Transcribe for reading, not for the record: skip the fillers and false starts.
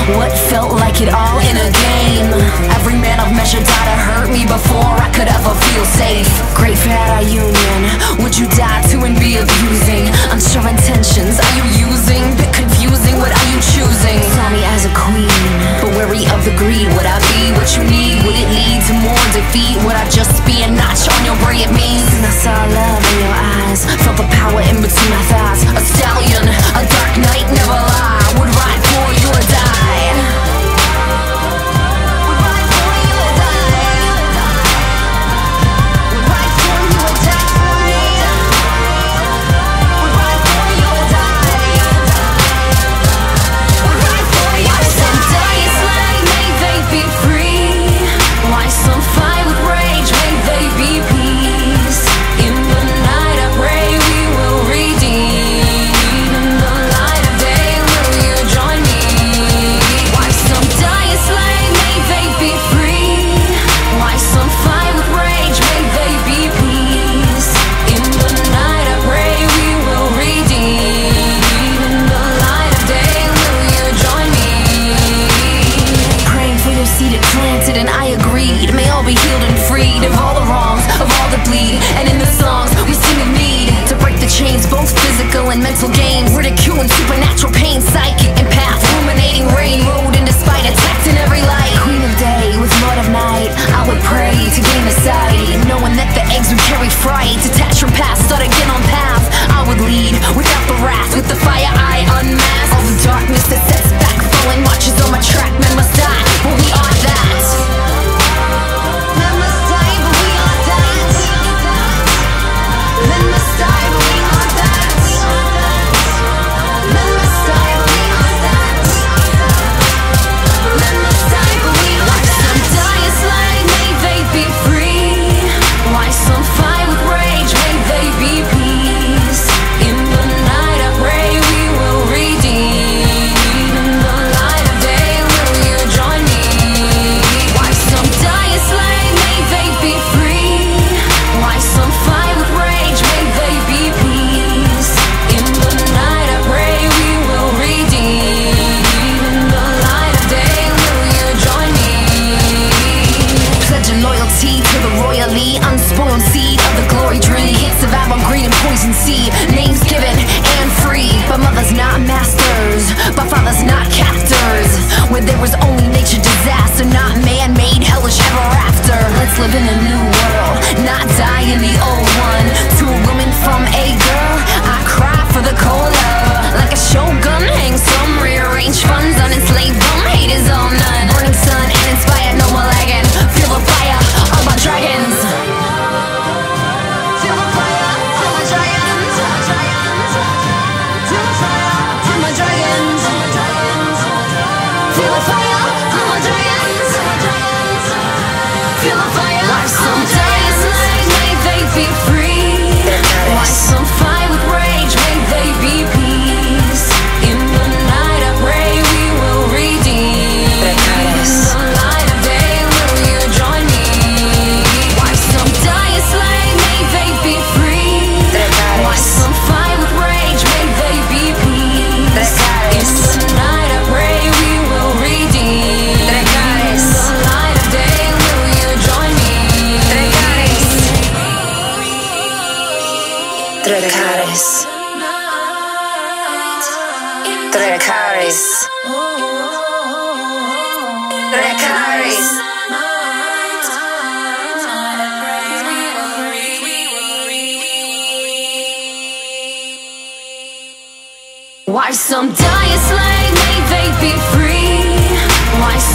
what felt like it all in a game. Every man I've measured died to hurt me before I could ever feel safe. Great for our union, would you die to and be abusing? Unsure intentions, are you using? Bit confusing, what are you choosing? Saw me as a queen, but wary of the greed. Would I be what you need? Would it lead to more defeat? Would I just be a notch on your brilliant means? And I saw love in your eyes, felt the power in between my thighs. A stallion, a dark knight, never lie. Would ride for you or die. Would ride for you or die. Would ride for you or die. Would ride for you or die. Would ride for you or die. Why some die slay, may they be free? Why some fight with rage, may they be peace? In the night I pray we will redeem. In the light of day will you join me? Why some die slay, may they be free? Why some fight with rage, may they be peace? In the night I pray we will redeem. In the light of day will you join me? Praying for your seed it planted and I agreed. May all be healed and freed of all the wrongs, of all the bleed. And in the songs we sing of need to break the chains, both physical and mental games. Ridicule and supernatural pain, psychic empath, ruminating rain, road in despite, attacked in every light. Queen of day with lord of night, I would pray to gain the sight, knowing that the eggs would carry fright. Detach from past, start again on path. I would lead without the wrath, with the fire I unmask. All the darkness that sets back, falling watches on my track. Men must die, but we are that. Men must die, but we are that. Men must die, but we are that. Men must die, but we are that. Men must die, but we are that. Why some die a slay, may they be free? Why some fight with rage, may they be peace? In the night I pray we will redeem. In the light of day will you join me? Why some die a slay, may they be free? Why some fight with rage, may they be peace? In the night I pray we will redeem. In the light of day will you join me? Pledging loyalty to the royally unspoiled seed of the glory dream. Can't survive on green and poison seed. Names given and free, but mothers not masters, but fathers not captors. Where there was only nature disaster, not man-made hellish ever after. Let's live in a new world, not die in the old one. To a woman from a girl, I cry for the cold love. Like a shogun, hang some, rearrange funds, unenslaved them, haters all none. Burning sun and inspired, no more lagging. Feel the fire of my dragons. Feel the fire of my dragons. Feel the fire of my dragons. Feel the fire of my dragons. Feel the fire. Why some die a slay, may they be free? Why some fight with rage, may they be peace? In the night I pray we will redeem. In the light of day will you join me? Why some die a slay, may they be free? Why some fight with rage, may they be peace? In the night I pray we will redeem. In the light of day will you join me? Dracarys. Dracarys. Dracarys. Why some die a slay, may they be free? Why